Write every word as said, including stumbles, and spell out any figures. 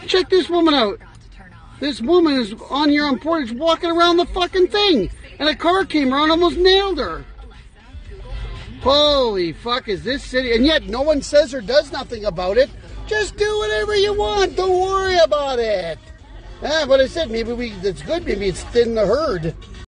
Check this woman out. This woman is on your own porch walking around the fucking thing. And a car came around and almost nailed her. Holy fuck, is this city? And yet no one says or does nothing about it. Just do whatever you want. Don't worry about it. Ah, but I said maybe we. That's good. Maybe it's thin the herd.